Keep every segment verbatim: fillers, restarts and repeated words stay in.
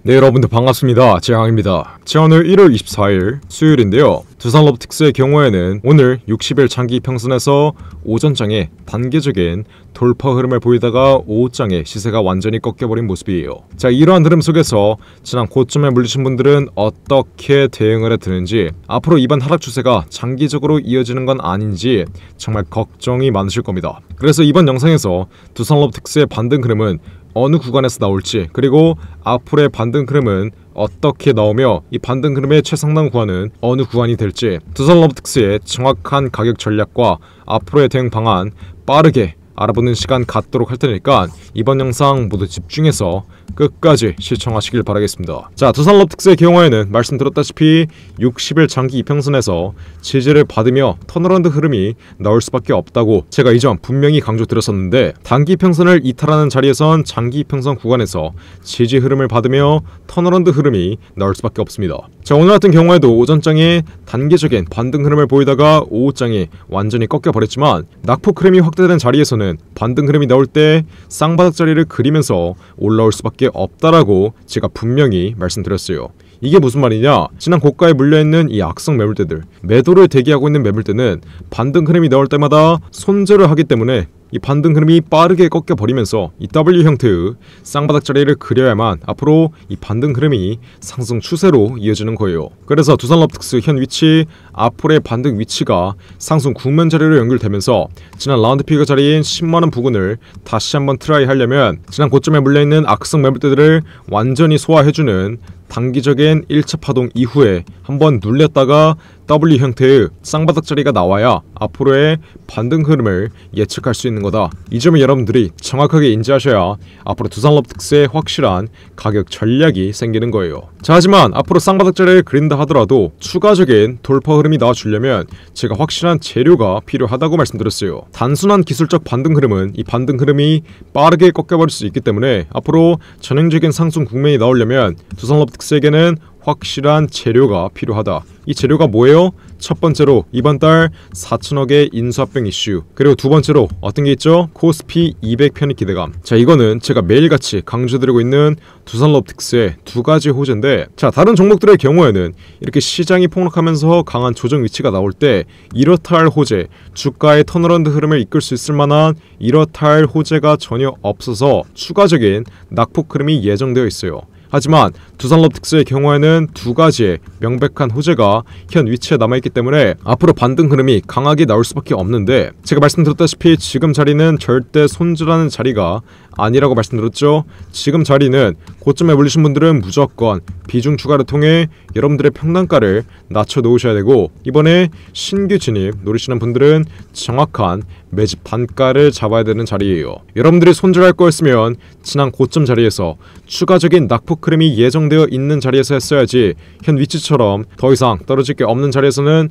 네, 여러분들 반갑습니다. 재앙입니다. 자, 오늘 일월 이십사일 수요일인데요. 두산로보틱스의 경우에는 오늘 육십 일 장기 평선에서 오전장에 단계적인 돌파 흐름을 보이다가 오후장에 시세가 완전히 꺾여버린 모습이에요. 자, 이러한 흐름 속에서 지난 고점에 물리신 분들은 어떻게 대응을 해 드는지, 앞으로 이번 하락 추세가 장기적으로 이어지는 건 아닌지 정말 걱정이 많으실 겁니다. 그래서 이번 영상에서 두산로보틱스의 반등 흐름은 어느 구간에서 나올지, 그리고 앞으로의 반등 흐름은 어떻게 나오며 이 반등 흐름의 최상단 구간은 어느 구간이 될지, 두산로보틱스의 정확한 가격 전략과 앞으로의 대응 방안 빠르게 알아보는 시간 갖도록 할 테니까 이번 영상 모두 집중해서 끝까지 시청하시길 바라겠습니다. 자, 두산로보틱스의 경우에는 말씀드렸다시피 육십 일 장기 이평선에서 지지를 받으며 턴어라운드 흐름이 나올 수밖에 없다고 제가 이전 분명히 강조드렸었는데, 단기 이평선을 이탈하는 자리에선 장기 이평선 구간에서 지지 흐름을 받으며 턴어라운드 흐름이 나올 수밖에 없습니다. 자, 오늘 같은 경우에도 오전장에 단기적인 반등 흐름을 보이다가 오후장에 완전히 꺾여버렸지만, 낙폭 흐름이 확대된 자리에서는 반등 흐름이 나올 때 쌍바닥 자리를 그리면서 올라올 수밖에 없다라고 제가 분명히 말씀드렸어요. 이게 무슨 말이냐? 지난 고가에 물려있는 이 악성 매물대들, 매도를 대기하고 있는 매물대는 반등 흐름이 나올 때마다 손절을 하기 때문에 이 반등 흐름이 빠르게 꺾여버리면서 이 더블유 형태의 쌍바닥 자리를 그려야만 앞으로 이 반등 흐름이 상승 추세로 이어지는 거예요. 그래서 두산로보틱스 현 위치, 앞으로의 반등 위치가 상승 국면 자리로 연결되면서 지난 라운드 피거 자리인 십만원 부근을 다시 한번 트라이 하려면 지난 고점에 물려있는 악성 매물대들을 완전히 소화해주는 단기적인 일 차 파동 이후에 한번 눌렸다가 더블유 형태의 쌍바닥 자리가 나와야 앞으로의 반등 흐름을 예측할 수 있는 거다. 이 점을 여러분들이 정확하게 인지하셔야 앞으로 두산로보틱스의 확실한 가격 전략이 생기는 거예요. 자, 하지만 앞으로 쌍바닥 자리를 그린다 하더라도 추가적인 돌파 흐름이 나와주려면 제가 확실한 재료가 필요하다고 말씀드렸어요. 단순한 기술적 반등 흐름은 이 반등 흐름이 빠르게 꺾여버릴 수 있기 때문에 앞으로 전형적인 상승 국면이 나오려면 두산로보틱스에게는 확실한 재료가 필요하다. 이 재료가 뭐예요? 첫 번째로 이번 달 사천억의 인수합병 이슈, 그리고 두 번째로 어떤 게 있죠? 코스피 이백 편입 기대감. 자, 이거는 제가 매일같이 강조드리고 있는 두산로보틱스의 두 가지 호재인데, 자, 다른 종목들의 경우에는 이렇게 시장이 폭락하면서 강한 조정 위치가 나올 때 이렇다 할 호재, 주가의 턴어라운드 흐름을 이끌 수 있을 만한 이렇다 할 호재가 전혀 없어서 추가적인 낙폭 흐름이 예정되어 있어요. 하지만 두산로보틱스의 경우에는 두 가지의 명백한 호재가 현 위치에 남아있기 때문에 앞으로 반등 흐름이 강하게 나올 수밖에 없는데, 제가 말씀드렸다시피 지금 자리는 절대 손절하는 자리가 아니라고 말씀드렸죠. 지금 자리는 고점에 물리신 분들은 무조건 비중 추가를 통해 여러분들의 평단가를 낮춰 놓으셔야 되고, 이번에 신규 진입 노리시는 분들은 정확한 매집 단가를 잡아야 되는 자리예요. 여러분들이 손절할 거였으면 지난 고점 자리에서 추가적인 낙폭 흐름이 예정되어 있는 자리에서 했어야지, 현 위치처럼 더 이상 떨어질 게 없는 자리에서는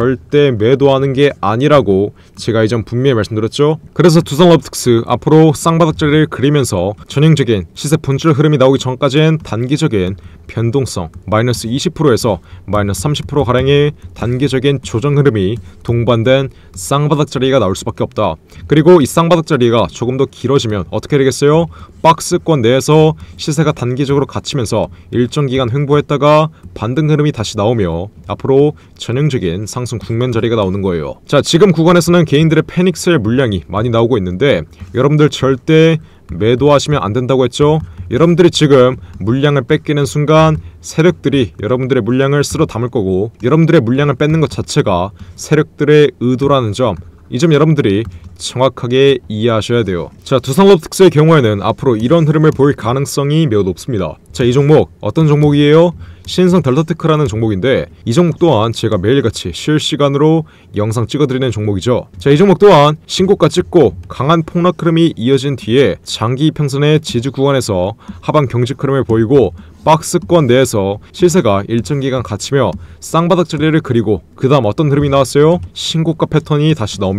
절대 매도하는 게 아니라고 제가 이전 분명히 말씀드렸죠. 그래서 두산로보틱스 앞으로 쌍바닥 자리를 그리면서 전형적인 시세 분출 흐름이 나오기 전까지는 단기적인 변동성 마이너스 이십 퍼센트에서 마이너스 삼십 퍼센트 가량의 단기적인 조정 흐름이 동반된 쌍바닥 자리가 나올 수밖에 없다. 그리고 이 쌍바닥 자리가 조금 더 길어지면 어떻게 되겠어요? 박스권 내에서 시세가 단기적으로 갇히면서 일정 기간 횡보했다가 반등 흐름이 다시 나오며 앞으로 전형적인 상승 국면 자리가 나오는 거예요. 자, 지금 구간에서는 개인들의 패닉셀 물량이 많이 나오고 있는데, 여러분들 절대 매도하시면 안 된다고 했죠. 여러분들이 지금 물량을 뺏기는 순간 세력들이 여러분들의 물량을 쓸어 담을 거고, 여러분들의 물량을 뺏는 것 자체가 세력들의 의도라는 점, 이 점 여러분들이 정확하게 이해하셔야 돼요. 자, 두산로보틱스의 경우에는 앞으로 이런 흐름을 보일 가능성이 매우 높습니다. 자, 이 종목 어떤 종목이에요? 신성 델타테크라는 종목인데, 이 종목 또한 제가 매일같이 실시간으로 영상 찍어드리는 종목이죠. 자, 이 종목 또한 신고가 찍고 강한 폭락 흐름이 이어진 뒤에 장기 이평선의 지지 구간에서 하방 경직 흐름을 보이고 박스권 내에서 시세가 일정 기간 갇히며 쌍바닥 자리를 그리고 그 다음 어떤 흐름이 나왔어요? 신고가 패턴이 다시 나옵니다.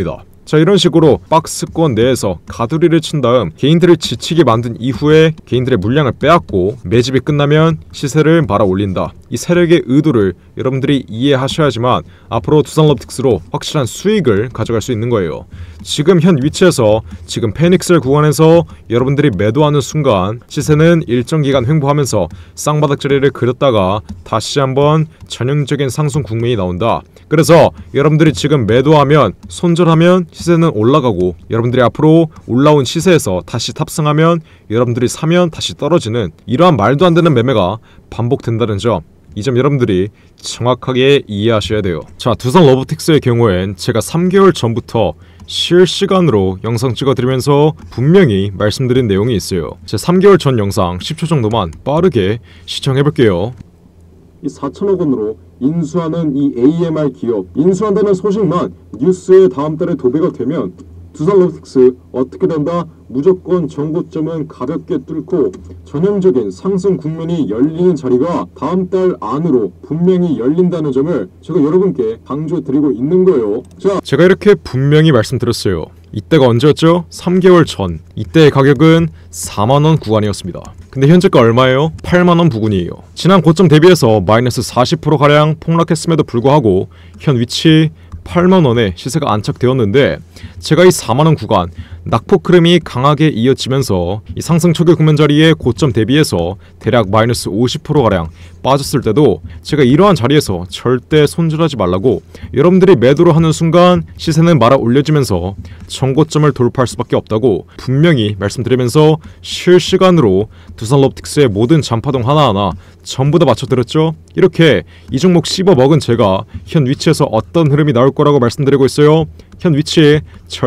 자, 이런 식으로 박스권 내에서 가두리를 친 다음 개인들을 지치게 만든 이후에 개인들의 물량을 빼앗고 매집이 끝나면 시세를 말아 올린다. 이 세력의 의도를 여러분들이 이해하셔야지만 앞으로 두산럽틱스로 확실한 수익을 가져갈 수 있는 거예요. 지금 현 위치에서 지금 페닉스를 구간에서 여러분들이 매도하는 순간 시세는 일정 기간 횡보하면서 쌍바닥 자리를 그렸다가 다시 한번 전형적인 상승 국면이 나온다. 그래서 여러분들이 지금 매도하면 손절하면 시세는 올라가고, 여러분들이 앞으로 올라온 시세에서 다시 탑승하면 여러분들이 사면 다시 떨어지는 이러한 말도 안 되는 매매가 반복된다는 점, 이 점 여러분들이 정확하게 이해하셔야 돼요. 자, 두산로보틱스의 경우엔 제가 삼 개월 전부터 실시간으로 영상 찍어드리면서 분명히 말씀드린 내용이 있어요. 제 삼 개월 전 영상 십 초 정도만 빠르게 시청해볼게요. 이 사천억 원으로 인수하는 이 에이엠알 기업, 인수한다는 소식만 뉴스에 다음 달에 도배가 되면 두산로보틱스 어떻게 된다? 무조건 정고점은 가볍게 뚫고 전형적인 상승 국면이 열리는 자리가 다음 달 안으로 분명히 열린다는 점을 제가 여러분께 강조드리고 있는 거예요. 자, 제가 이렇게 분명히 말씀드렸어요. 이때가 언제였죠? 삼 개월 전. 이때의 가격은 사만 원 구간이었습니다. 근데 현재가 얼마예요? 팔만 원 부근이에요. 지난 고점 대비해서 마이너스 사십 퍼센트 가량 폭락했음에도 불구하고 현 위치 팔만 원에 시세가 안착되었는데, 제가 이 사만 원 구간 낙폭 흐름이 강하게 이어지면서 이 상승 초기 국면 자리에 고점 대비해서 대략 마이너스 오십 퍼센트 가량 빠졌을 때도 제가 이러한 자리에서 절대 손절하지 말라고, 여러분들이 매도를 하는 순간 시세는 말아 올려지면서 정고점을 돌파할 수밖에 없다고 분명히 말씀드리면서 실시간으로 두산로보틱스의 모든 잔파동 하나하나 전부 다 맞춰드렸죠. 이렇게 이 종목 씹어 먹은 제가 현 위치에서 어떤 흐름이 나올 거라고 말씀드리고 있어요. 현 위치에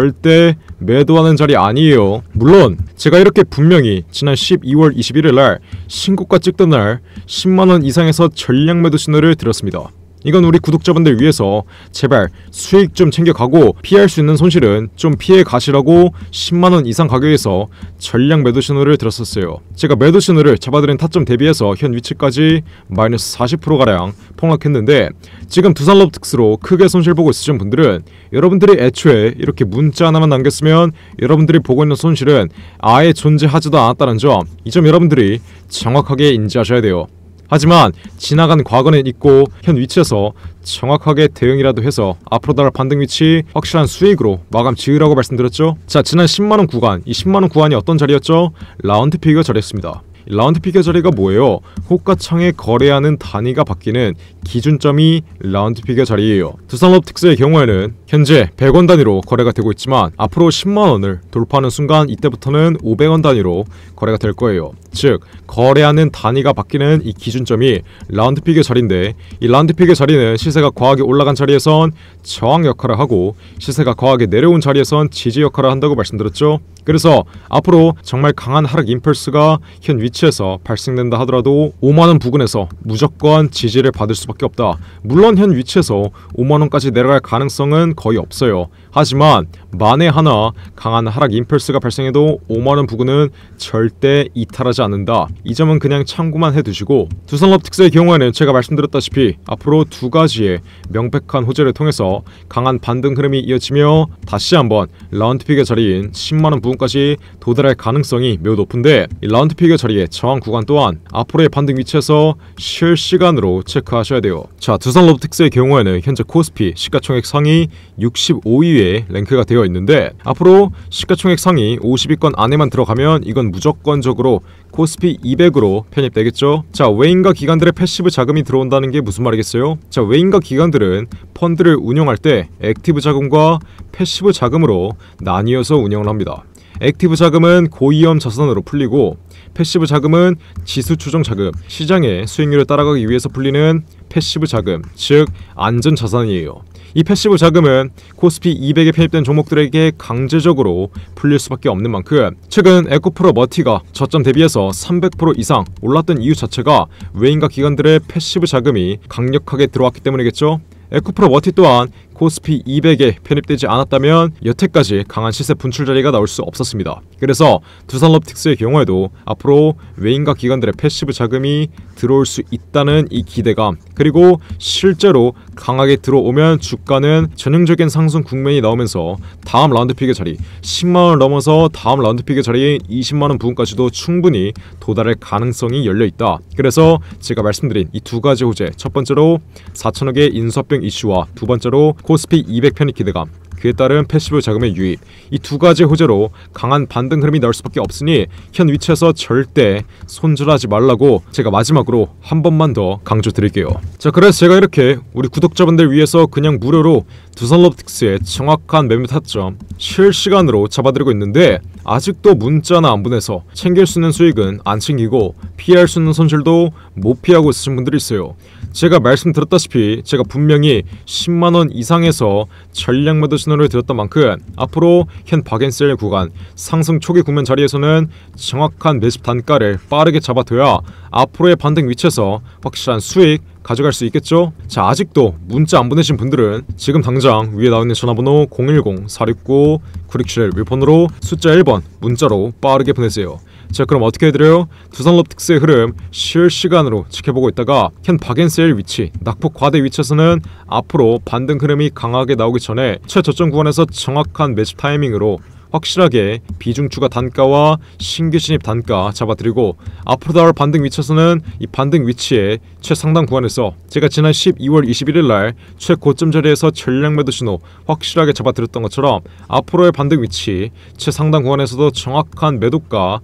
절대 매도하는 자리 아니에요. 물론 제가 이렇게 분명히 지난 십이월 이십일일 날 신고가 찍던 날 십만 원 이상에서 전량 매도 신호를 드렸습니다. 이건 우리 구독자분들 위해서 제발 수익 좀 챙겨가고 피할 수 있는 손실은 좀 피해 가시라고 십만 원 이상 가격에서 전량 매도 신호를 드렸었어요. 제가 매도 신호를 잡아드린 타점 대비해서 현 위치까지 마이너스 사십 퍼센트 가량 폭락했는데, 지금 두산로보틱스로 크게 손실 보고 있으신 분들은 여러분들이 애초에 이렇게 문자 하나만 남겼으면 여러분들이 보고 있는 손실은 아예 존재하지도 않았다는 점, 이 점 여러분들이 정확하게 인지하셔야 돼요. 하지만 지나간 과거는 있고 현 위치에서 정확하게 대응이라도 해서 앞으로 나갈 반등 위치 확실한 수익으로 마감 지으라고 말씀드렸죠. 자, 지난 십만 원 구간, 이 십만 원 구간이 어떤 자리였죠? 라운드 피겨 자리였습니다. 라운드 피겨 자리가 뭐예요? 호가창에 거래하는 단위가 바뀌는 기준점이 라운드 피겨 자리예요. 두산로보틱스의 경우에는 현재 백 원 단위로 거래가 되고 있지만 앞으로 십만 원을 돌파하는 순간 이때부터는 오백 원 단위로 거래가 될 거예요. 즉 거래하는 단위가 바뀌는 이 기준점이 라운드 피겨 자리인데, 이 라운드 피겨 자리는 시세가 과하게 올라간 자리에선 저항 역할을 하고 시세가 과하게 내려온 자리에선 지지 역할을 한다고 말씀드렸죠. 그래서 앞으로 정말 강한 하락 임펄스가 현 위치에서 발생된다 하더라도 오만 원 부근에서 무조건 지지를 받을 수밖에 없다. 물론 현 위치에서 오만 원까지 내려갈 가능성은 거의 없어요. 하지만 만에 하나 강한 하락 임펄스가 발생해도 오만 원 부근은 절대 이탈하지 않는다. 이 점은 그냥 참고만 해두시고, 두산로보틱스의 경우에는 제가 말씀드렸다시피 앞으로 두 가지의 명백한 호재를 통해서 강한 반등 흐름이 이어지며 다시 한번 라운드 피겨 자리인 십만 원 부근까지 도달할 가능성이 매우 높은데, 이 라운드 피겨 자리의 저항 구간 또한 앞으로의 반등 위치에서 실시간으로 체크하셔야 돼요. 자, 두산로보틱스의 경우에는 현재 코스피 시가총액 상위 육십오 위에 랭크가 되어 있는데, 앞으로 시가총액 상위 오십 위권 안에만 들어가면 이건 무조건적으로 코스피 이백으로 편입되겠죠. 자, 외인과 기관들의 패시브 자금이 들어온다는 게 무슨 말이겠어요? 자, 외인과 기관들은 펀드를 운용할 때 액티브 자금과 패시브 자금으로 나뉘어서 운영을 합니다. 액티브 자금은 고위험 자산으로 풀리고, 패시브 자금은 지수 추정 자금, 시장의 수익률을 따라가기 위해서 풀리는 패시브 자금, 즉 안전 자산이에요. 이 패시브 자금은 코스피 이백에 편입된 종목들에게 강제적으로 풀릴 수밖에 없는 만큼 최근 에코프로 머티가 저점 대비해서 삼백 퍼센트 이상 올랐던 이유 자체가 외인과 기관들의 패시브 자금이 강력하게 들어왔기 때문이겠죠. 에코프로 머티 또한 코스피 이백에 편입되지 않았다면 여태까지 강한 시세 분출 자리가 나올 수 없었습니다. 그래서 두산롭틱스의 경우에도 앞으로 외인과 기관들의 패시브 자금이 들어올 수 있다는 이 기대감, 그리고 실제로 강하게 들어오면 주가는 전형적인 상승 국면이 나오면서 다음 라운드픽의 자리 십만 원을 넘어서 다음 라운드픽의 자리인 이십만 원 부분까지도 충분히 도달할 가능성이 열려있다. 그래서 제가 말씀드린 이 두 가지 호재, 첫 번째로 사천억의 인수합병 이슈와 두 번째로 코스피 이백 편입 기대감, 그에 따른 패시브 자금의 유입, 이 두 가지 호재로 강한 반등 흐름이 나올 수밖에 없으니 현 위치에서 절대 손절하지 말라고 제가 마지막으로 한 번만 더 강조드릴게요. 자, 그래서 제가 이렇게 우리 구독자분들 위해서 그냥 무료로 두산롭틱스의 정확한 매매 타점 실시간으로 잡아드리고 있는데 아직도 문자나 안 보내서 챙길 수 있는 수익은 안 챙기고 피할 수 있는 손실도 못 피하고 있으신 분들이 있어요. 제가 말씀드렸다시피 제가 분명히 십만 원 이상에서 전략 매도 신호를 드렸던 만큼 앞으로 현 박앤셀 구간 상승 초기 국면 자리에서는 정확한 매집 단가를 빠르게 잡아둬야 앞으로의 반등 위치에서 확실한 수익 가져갈 수 있겠죠? 자, 아직도 문자 안 보내신 분들은 지금 당장 위에 나와있는 전화번호 공일공 사육구 구육칠일 윌폰으로 숫자 일 번 문자로 빠르게 보내세요. 자, 그럼 어떻게 해드려요? 두산롭틱스의 흐름 실시간으로 지켜보고 있다가 현 박앤셀 위치, 낙폭 과대 위치에서는 앞으로 반등 흐름이 강하게 나오기 전에 최저점 구간에서 정확한 매집 타이밍으로 확실하게 비중 추가 단가와 신규 진입 단가 잡아드리고 앞으로 나올 반등 위치에서는 이 반등 위치의 최상단 구간에서 제가 지난 십이월 이십일일 날 최고점 자리에서 전략 매도 신호 확실하게 잡아드렸던 것처럼 앞으로의 반등 위치 최상단 구간에서도 정확한 매도가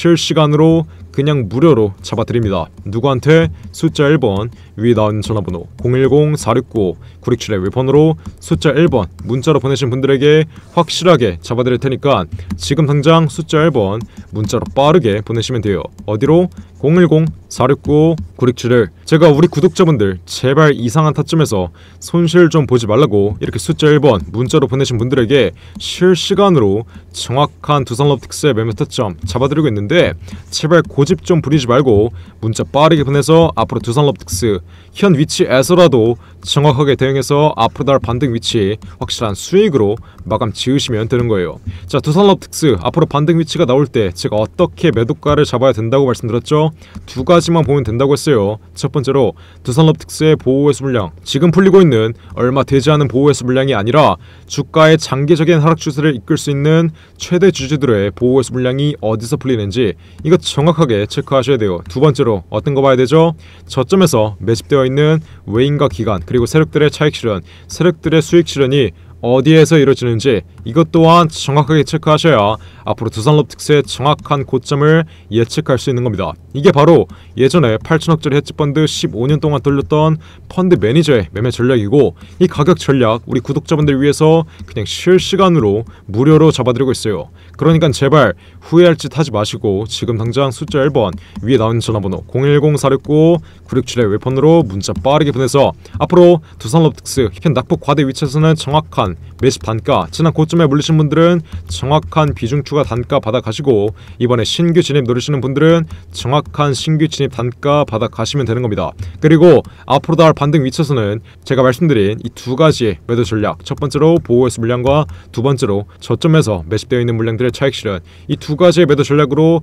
실시간으로 그냥 무료로 잡아드립니다. 누구한테? 숫자 일 번 위에 나온 전화번호 공일공 사육구 구육칠일 윌폰으로 숫자 일 번 문자로 보내신 분들에게 확실하게 잡아드릴 테니까 지금 당장 숫자 일 번 문자로 빠르게 보내시면 돼요. 어디로? 공일공 사육구 구육칠일. 제가 우리 구독자분들 제발 이상한 타점에서 손실 좀 보지 말라고 이렇게 숫자 일 번 문자로 보내신 분들에게 실시간으로 정확한 두산롭틱스의 매매 타점 잡아드리고 있는데 제발 고집 좀 부리지 말고 문자 빠르게 보내서 앞으로 두산롭틱스 현 위치에서라도 정확하게 대응해서 앞으로 날 반등 위치 확실한 수익으로 마감 지으시면 되는 거예요. 자, 두산롭틱스 앞으로 반등 위치가 나올 때 제가 어떻게 매도가를 잡아야 된다고 말씀드렸죠? 두 가지만 보면 된다고 했어요. 첫 번째로 두산롭틱스의 보호회수 물량, 지금 풀리고 있는 얼마 되지 않은 보호회수 물량이 아니라 주가의 장기적인 하락 추세를 이끌 수 있는 최대 주주들의 보호회수 물량이 어디서 풀리는지 이거 정확하게 체크하셔야 돼요. 두 번째로 어떤 거 봐야 되죠? 저점에서 매집되어 있는 외인과 기관 그리고 세력들의 차익 실현, 세력들의 수익 실현이 어디에서 이루어지는지 이것 또한 정확하게 체크하셔야 앞으로 두산롭틱스의 정확한 고점을 예측할 수 있는 겁니다. 이게 바로 예전에 팔천억짜리 헤지펀드 십오 년 동안 돌렸던 펀드 매니저의 매매 전략이고 이 가격 전략 우리 구독자분들 위해서 그냥 실시간으로 무료로 잡아드리고 있어요. 그러니까 제발 후회할 짓 하지 마시고 지금 당장 숫자 일 번 위에 나온 전화번호 공일공 사육구 구육칠일 웹폰으로 문자 빠르게 보내서 앞으로 두산롭틱스 현 낙폭 과대 위치에서는 정확한 매집 단가, 지난 고점에 물리신 분들은 정확한 비중 추가 단가 받아가시고 이번에 신규 진입 노리시는 분들은 정확한 신규 진입 단가 받아가시면 되는 겁니다. 그리고 앞으로 나올 반등 위치에서는 제가 말씀드린 이 두 가지의 매도 전략, 첫 번째로 보호회수 물량과 두 번째로 저점에서 매집되어 있는 물량들의 차익 실현, 이 두 가지의 매도 전략으로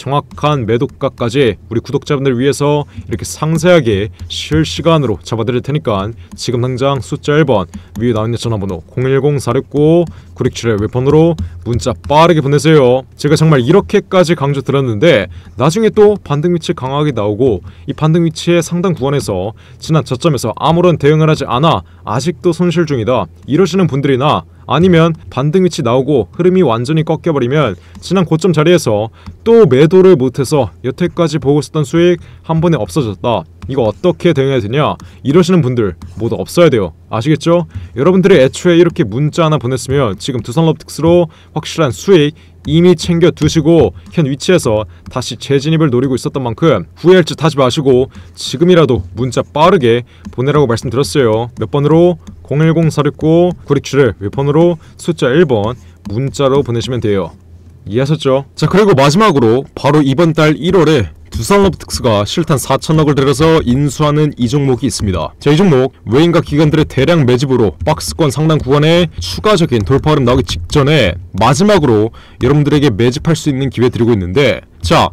정확한 매도가까지 우리 구독자분들 위해서 이렇게 상세하게 실시간으로 잡아드릴 테니까 지금 당장 숫자 일 번 위에 나와있는 전화번호 공일공 사육구 구육칠일 웹폰으로 문자 빠르게 보내세요. 제가 정말 이렇게까지 강조드렸는데 나중에 또 반등 위치 강하게 나오고 이 반등 위치의 상당 구간에서 지난 저점에서 아무런 대응을 하지 않아 아직도 손실 중이다 이러시는 분들이나 아니면 반등 위치 나오고 흐름이 완전히 꺾여버리면 지난 고점 자리에서 또 매도를 못해서 여태까지 보고 있었던 수익 한 번에 없어졌다, 이거 어떻게 대응해야 되냐 이러시는 분들 모두 없어야 돼요. 아시겠죠? 여러분들이 애초에 이렇게 문자 하나 보냈으면 지금 두산롭틱스로 확실한 수익 이미 챙겨 두시고 현 위치에서 다시 재진입을 노리고 있었던 만큼 후회할 짓 하지 마시고 지금이라도 문자 빠르게 보내라고 말씀드렸어요. 몇 번으로? 공일공 사육구 구육칠일 웹폰으로 숫자 일 번 문자로 보내시면 돼요. 이해하셨죠? 자, 그리고 마지막으로 바로 이번 달 일월에 두산로보틱스가 실탄 사천억을 들여서 인수하는 이 종목이 있습니다. 자, 이 종목 외인과 기관들의 대량 매집으로 박스권 상단 구간에 추가적인 돌파 흐름 나오기 직전에 마지막으로 여러분들에게 매집할 수 있는 기회 드리고 있는데, 자,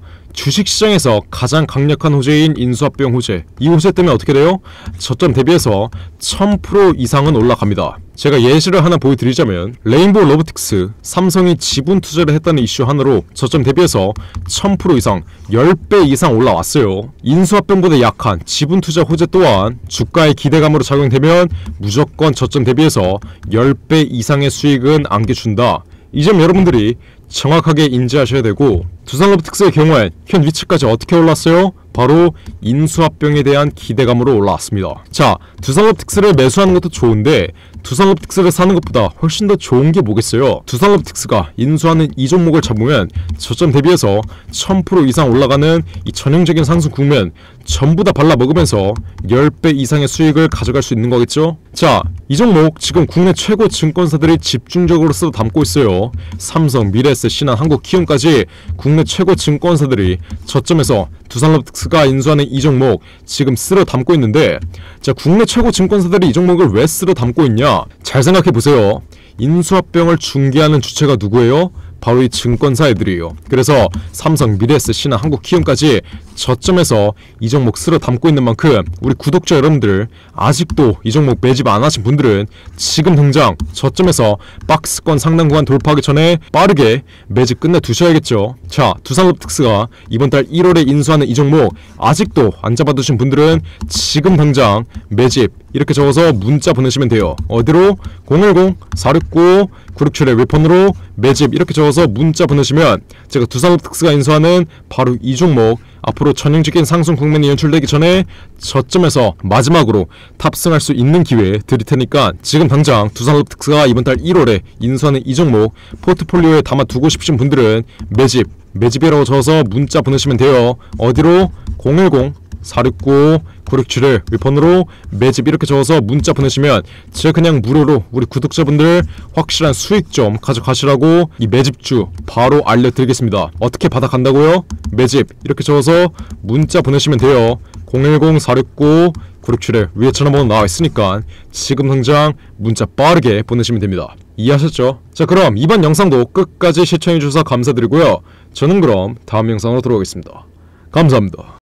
주식시장에서 가장 강력한 호재인 인수합병 호재, 이 호재 때문에 어떻게 돼요? 저점 대비해서 천 퍼센트 이상은 올라갑니다. 제가 예시를 하나 보여드리자면 레인보우 로보틱스, 삼성이 지분 투자를 했다는 이슈 하나로 저점 대비해서 천 퍼센트 이상, 십 배 이상 올라왔어요. 인수합병보다 약한 지분 투자 호재 또한 주가의 기대감으로 작용되면 무조건 저점 대비해서 십 배 이상의 수익은 안겨준다. 이 점 여러분들이 정확하게 인지하셔야 되고, 두산로보틱스의 경우엔 현 위치까지 어떻게 올랐어요? 바로 인수합병에 대한 기대감으로 올라왔습니다. 자, 두산로보틱스를 매수하는 것도 좋은데 두산로보틱스를 사는 것보다 훨씬 더 좋은 게 뭐겠어요? 두산로보틱스가 인수하는 이 종목을 잡으면 저점 대비해서 천 퍼센트 이상 올라가는 이 전형적인 상승 국면 전부 다 발라 먹으면서 십 배 이상의 수익을 가져갈 수 있는 거겠죠? 자, 이 종목 지금 국내 최고 증권사들이 집중적으로 쓸어 담고 있어요. 삼성, 미래에셋, 신한, 한국키움까지 국내 최고 증권사들이 저점에서 두산로보틱스가 인수하는 이 종목 지금 쓸어 담고 있는데, 자, 국내 최고 증권사들이 이 종목을 왜 쓸어 담고 있냐? 잘 생각해보세요. 인수합병을 중개하는 주체가 누구예요? 바로 이 증권사 애들이에요. 그래서 삼성, 미래에셋, 신한, 한국키움까지 저점에서 이 종목 쓸어 담고 있는 만큼 우리 구독자 여러분들 아직도 이 종목 매집 안 하신 분들은 지금 당장 저점에서 박스권 상단 구간 돌파하기 전에 빠르게 매집 끝내 두셔야겠죠. 자, 두산로보틱스가 이번 달 일월에 인수하는 이 종목 아직도 안 잡아두신 분들은 지금 당장 매집 이렇게 적어서 문자 보내시면 돼요. 어디로? 공일공 사육구 구육칠의 웹폰으로 매집 이렇게 적어서 문자 보내시면 제가 두산로보틱스가 인수하는 바로 이 종목 앞으로 전형적인 상승 국면이 연출되기 전에 저점에서 마지막으로 탑승할 수 있는 기회 드릴 테니까 지금 당장 두산로보틱스가 이번 달 일월에 인수하는 이 종목 포트폴리오에 담아두고 싶으신 분들은 매집, 매집이라고 적어서 문자 보내시면 돼요. 어디로? 공일공 사육구 구육칠일 웹폰으로 매집 이렇게 적어서 문자 보내시면 제가 그냥 무료로 우리 구독자분들 확실한 수익 좀 가져가시라고 이 매집주 바로 알려드리겠습니다. 어떻게 받아간다고요? 매집 이렇게 적어서 문자 보내시면 돼요. 공일공 사육구 구육칠일 위에 전화번호 나와 있으니까 지금 당장 문자 빠르게 보내시면 됩니다. 이해하셨죠? 자, 그럼 이번 영상도 끝까지 시청해주셔서 감사드리고요. 저는 그럼 다음 영상으로 돌아오겠습니다. 감사합니다.